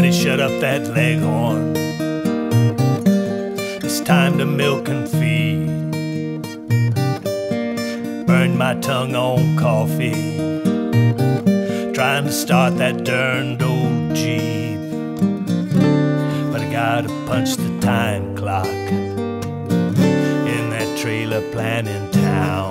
Somebody shut up that leghorn. It's time to milk and feed. Burned my tongue on coffee, trying to start that darned old Jeep. But I gotta punch the time clock in that trailer plant in town.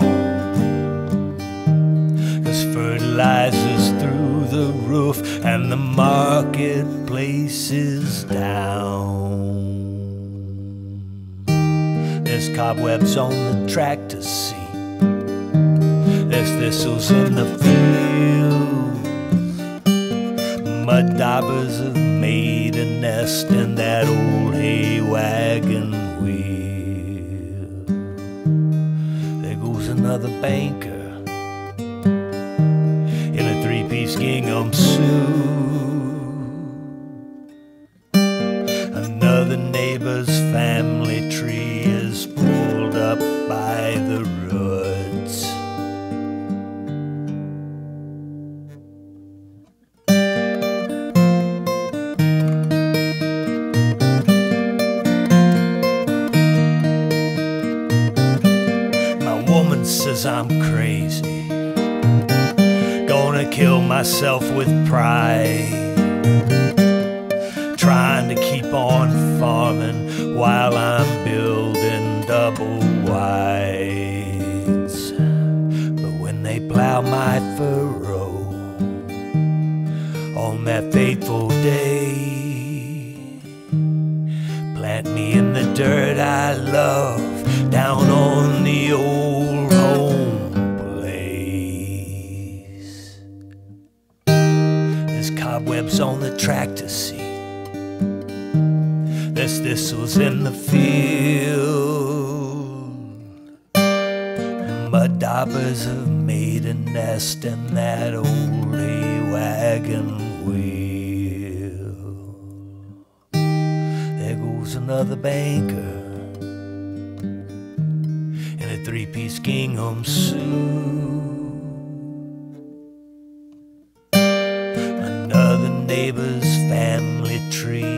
'Cause fertilizer's through the roof and the marketplace is down. There's cobwebs on the tractor seat. There's thistles in the field. Mud daubers have made a nest in that old hay wagon wheel. There goes another banker in a three-piece gingham suit. Another neighbor's family tree is pulled up by the roots. Woman says I'm crazy, gonna kill myself with pride, trying to keep on farming while I'm building double wides. But when they plow my furrow on that fateful day, plant me in the dirt I love, down on the old home place. There's cobwebs on the tractor seat. There's thistles in the field. Mud daubers have made a nest in that old hay wagon wheel. There goes another banker in a three-piece gingham suit. Another neighbor's family tree